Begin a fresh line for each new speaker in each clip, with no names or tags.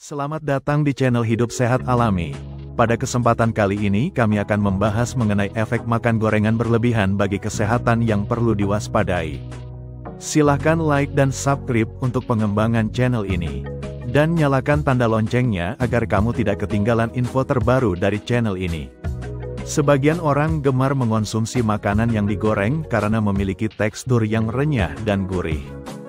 Selamat datang di channel Hidup Sehat Alami. Pada kesempatan kali ini kami akan membahas mengenai efek makan gorengan berlebihan bagi kesehatan yang perlu diwaspadai. Silahkan like dan subscribe untuk pengembangan channel ini. Dan nyalakan tanda loncengnya agar kamu tidak ketinggalan info terbaru dari channel ini. Sebagian orang gemar mengonsumsi makanan yang digoreng karena memiliki tekstur yang renyah dan gurih.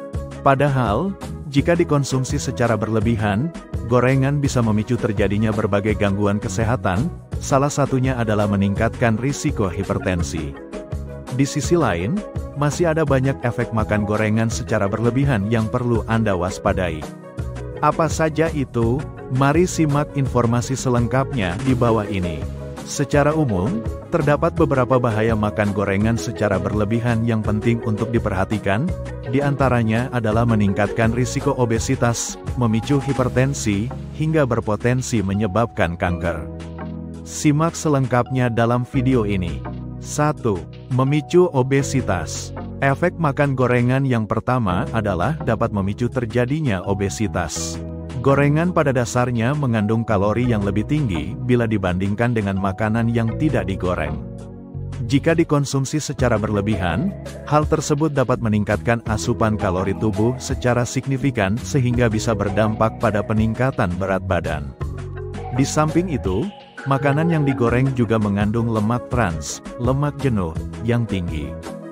Padahal, jika dikonsumsi secara berlebihan, gorengan bisa memicu terjadinya berbagai gangguan kesehatan, salah satunya adalah meningkatkan risiko hipertensi. Di sisi lain, masih ada banyak efek makan gorengan secara berlebihan yang perlu Anda waspadai. Apa saja itu? Mari simak informasi selengkapnya di bawah ini. Secara umum, terdapat beberapa bahaya makan gorengan secara berlebihan yang penting untuk diperhatikan, di antaranya adalah meningkatkan risiko obesitas, memicu hipertensi, hingga berpotensi menyebabkan kanker. Simak selengkapnya dalam video ini. 1. Memicu obesitas. Efek makan gorengan yang pertama adalah dapat memicu terjadinya obesitas. Gorengan pada dasarnya mengandung kalori yang lebih tinggi bila dibandingkan dengan makanan yang tidak digoreng. Jika dikonsumsi secara berlebihan, hal tersebut dapat meningkatkan asupan kalori tubuh secara signifikan sehingga bisa berdampak pada peningkatan berat badan. Di samping itu, makanan yang digoreng juga mengandung lemak trans, lemak jenuh, yang tinggi.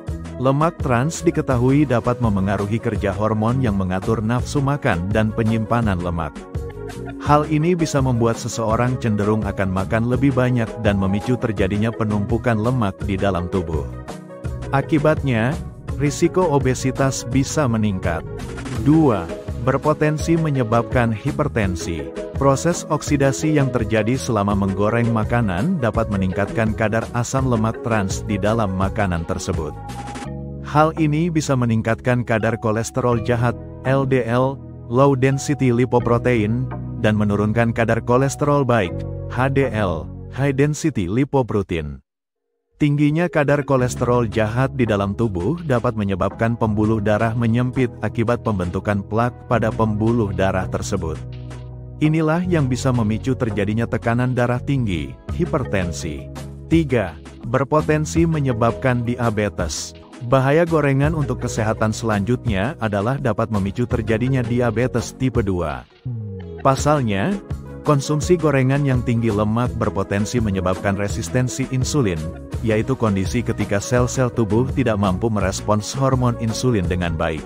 Lemak trans diketahui dapat memengaruhi kerja hormon yang mengatur nafsu makan dan penyimpanan lemak. Hal ini bisa membuat seseorang cenderung akan makan lebih banyak dan memicu terjadinya penumpukan lemak di dalam tubuh. Akibatnya, risiko obesitas bisa meningkat. 2. Berpotensi menyebabkan hipertensi. Proses oksidasi yang terjadi selama menggoreng makanan dapat meningkatkan kadar asam lemak trans di dalam makanan tersebut. Hal ini bisa meningkatkan kadar kolesterol jahat, LDL, low density lipoprotein, dan menurunkan kadar kolesterol baik, HDL, high density lipoprotein. Tingginya kadar kolesterol jahat di dalam tubuh dapat menyebabkan pembuluh darah menyempit akibat pembentukan plak pada pembuluh darah tersebut. Inilah yang bisa memicu terjadinya tekanan darah tinggi, hipertensi. 3. Berpotensi menyebabkan diabetes. Bahaya gorengan untuk kesehatan selanjutnya adalah dapat memicu terjadinya diabetes tipe 2. Pasalnya, konsumsi gorengan yang tinggi lemak berpotensi menyebabkan resistensi insulin, yaitu kondisi ketika sel-sel tubuh tidak mampu merespons hormon insulin dengan baik.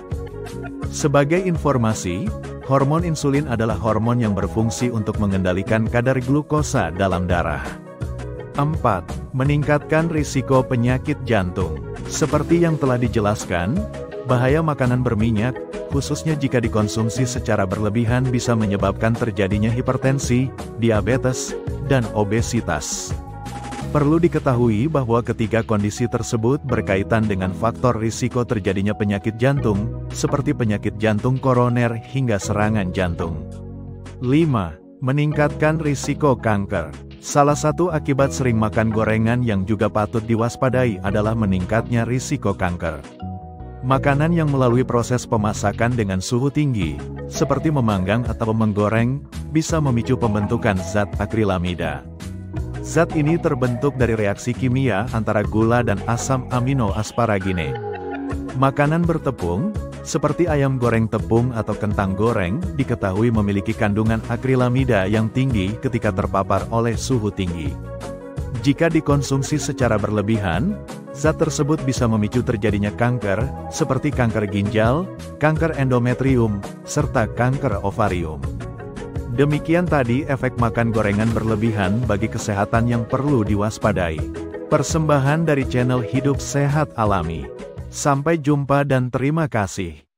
Sebagai informasi, hormon insulin adalah hormon yang berfungsi untuk mengendalikan kadar glukosa dalam darah. 4. Meningkatkan risiko penyakit jantung. Seperti yang telah dijelaskan, bahaya makanan berminyak, khususnya jika dikonsumsi secara berlebihan bisa menyebabkan terjadinya hipertensi, diabetes, dan obesitas. Perlu diketahui bahwa ketiga kondisi tersebut berkaitan dengan faktor risiko terjadinya penyakit jantung, seperti penyakit jantung koroner hingga serangan jantung. 5. Meningkatkan risiko kanker. Salah satu akibat sering makan gorengan yang juga patut diwaspadai adalah meningkatnya risiko kanker. Makanan yang melalui proses pemasakan dengan suhu tinggi, seperti memanggang atau menggoreng, bisa memicu pembentukan zat akrilamida. Zat ini terbentuk dari reaksi kimia antara gula dan asam amino asparagine. Makanan bertepung, seperti ayam goreng tepung atau kentang goreng, diketahui memiliki kandungan akrilamida yang tinggi ketika terpapar oleh suhu tinggi. Jika dikonsumsi secara berlebihan, zat tersebut bisa memicu terjadinya kanker, seperti kanker ginjal, kanker endometrium, serta kanker ovarium. Demikian tadi efek makan gorengan berlebihan bagi kesehatan yang perlu diwaspadai. Persembahan dari channel Hidup Sehat Alami. Sampai jumpa dan terima kasih.